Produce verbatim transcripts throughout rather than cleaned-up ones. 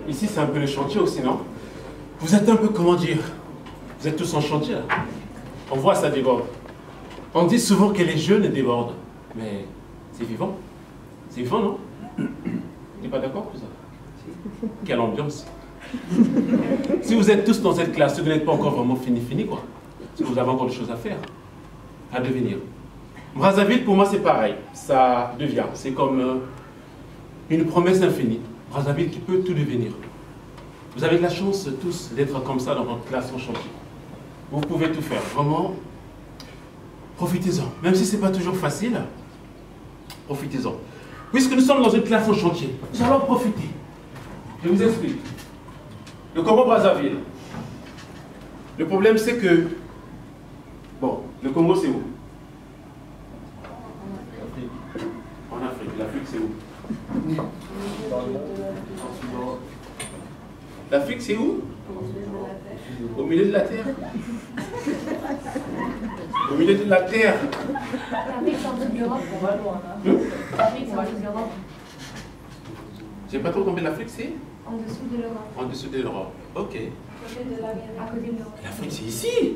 ici c'est un peu le chantier aussi, non? Vous êtes un peu, comment dire, vous êtes tous en chantier là. On voit ça déborde. On dit souvent que les jeunes débordent, mais c'est vivant. C'est vivant, non? Tu n'es pas d'accord pour ça? Quelle ambiance. Si vous êtes tous dans cette classe, vous n'êtes pas encore vraiment fini, fini quoi. Si vous avez encore des choses à faire, à devenir. Brazzaville, pour moi, c'est pareil. Ça devient. C'est comme euh, une promesse infinie. Brazzaville qui peut tout devenir. Vous avez de la chance tous d'être comme ça dans votre classe en chantier. Vous pouvez tout faire. Vraiment, profitez-en. Même si ce n'est pas toujours facile, profitez-en. Puisque nous sommes dans une classe en chantier, nous allons profiter. Je vous explique. Le Congo-Brazzaville. Le problème, c'est que... Bon, le Congo, c'est où? En Afrique. L'Afrique, c'est où? L'Afrique, c'est où? Au milieu de la terre. Au milieu de la terre. L'Afrique, c'est en dessous de l'Europe. On va loin, là. L'Afrique, c'est en dessous de l'Europe. J'ai pas trop compris. L'Afrique, c'est? En dessous de l'Europe. En dessous de l'Europe. Ok. À côté de l'Europe. L'Afrique, c'est ici.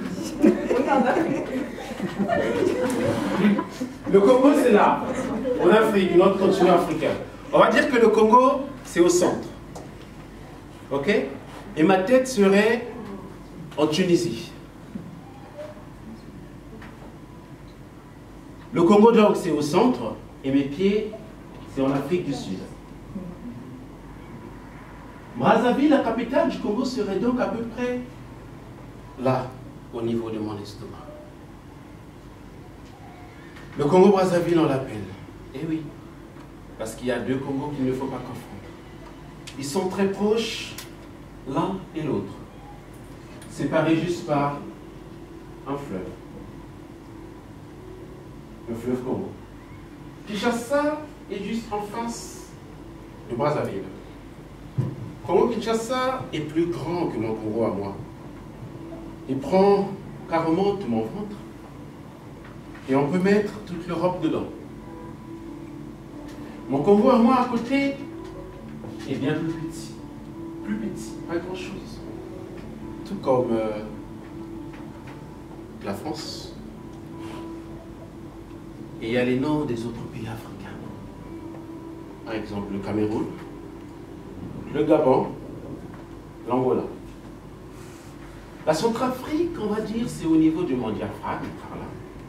Le Congo, c'est là. En Afrique, notre continent africain. On va dire que le Congo, c'est au centre. Ok? Et ma tête serait en Tunisie. Le Congo, donc, c'est au centre. Et mes pieds, c'est en Afrique du Sud. Brazzaville, la capitale du Congo, serait donc à peu près là, au niveau de mon estomac. Le Congo-Brazzaville, on l'appelle. Eh oui, parce qu'il y a deux Congos qu'il ne faut pas confondre. Ils sont très proches, l'un et l'autre, séparés juste par un fleuve. Le fleuve Congo. Kinshasa est juste en face de Brazzaville. Congo-Kinshasa est plus grand que mon Congo à moi. Il prend carrément tout mon ventre. Et on peut mettre toute l'Europe dedans. Mon Congo à moi à côté est bien plus petit. Plus petit, pas grand-chose. Tout comme euh, la France. Et il y a les noms des autres pays africains. Par exemple, le Cameroun, le Gabon, l'Angola. La Centrafrique, on va dire, c'est au niveau du mont diaphragme, par là.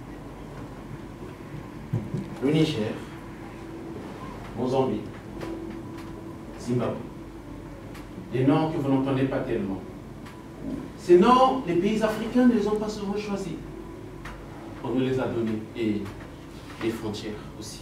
Le Niger, Mozambique, Zimbabwe. Des noms que vous n'entendez pas tellement. Ces noms, les pays africains ne les ont pas souvent choisis. On nous les a donnés. Et les frontières aussi.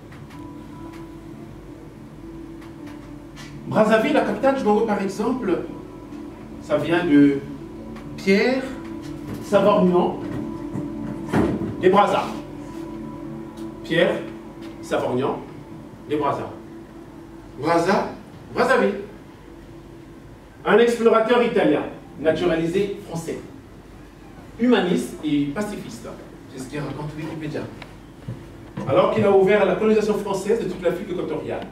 Brazzaville, la capitale du Congo, par exemple, ça vient de Pierre Savorgnan des Brazza. Pierre Savorgnan des Brazza. Brazza, Brazzaville. Un explorateur italien, naturalisé français, humaniste et pacifiste. C'est ce qu'il raconte Wikipédia. Alors qu'il a ouvert la colonisation française de toute l'Afrique équatoriale.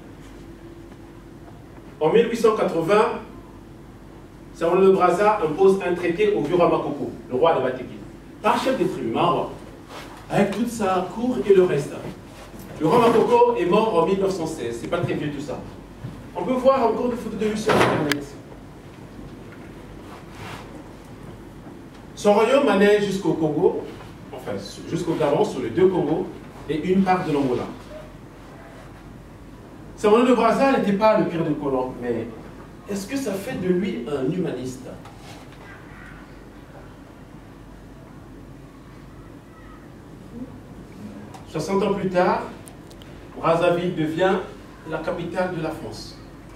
En mille huit cent quatre-vingts, Savorgnan de Brazza impose un traité au vieux roi Makoko, le roi de Batéki, par chef des tribus marbre, avec toute sa cour et le reste. Le roi Makoko est mort en mille neuf cent seize, c'est pas très vieux tout ça. On peut voir encore des photos de lui sur Internet. Son royaume allait jusqu'au Congo, enfin jusqu'au Gabon, sur les deux Congos, et une part de l'Angola. Savorgnan de Brazza n'était pas le pire des colons, mais est-ce que ça fait de lui un humaniste? soixante ans plus tard, Brazzaville devient la capitale de la France.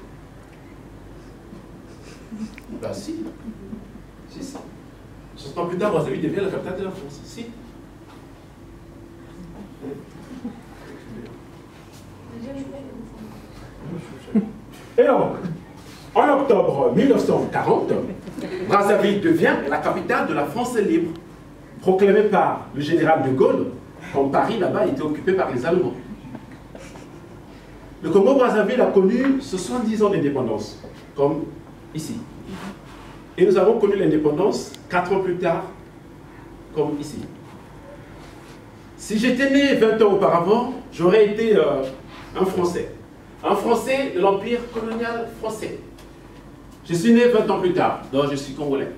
Ben si, c'est ça. soixante ans plus tard, Brazzaville devient la capitale de la France. Si. Et donc, en octobre mille neuf cent quarante, Brazzaville devient la capitale de la France libre, proclamée par le général de Gaulle, quand Paris là-bas était occupé par les Allemands. Le Congo-Brazzaville a connu soixante-dix ans d'indépendance, comme ici. Et nous avons connu l'indépendance quatre ans plus tard, comme ici. Si j'étais né vingt ans auparavant, j'aurais été euh, un Français. Un Français de l'Empire colonial français. Je suis né vingt ans plus tard, donc je suis Congolais.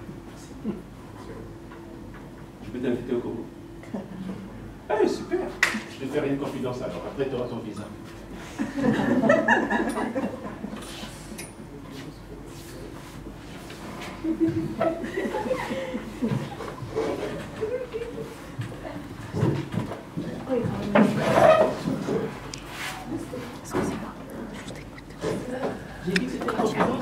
Je peux t'inviter au Congo. Ah, super. Je vais faire une confidence alors. Après, tu auras ton visa. Excusez-moi, je vous écoute. J'ai dit que c'était une confidence.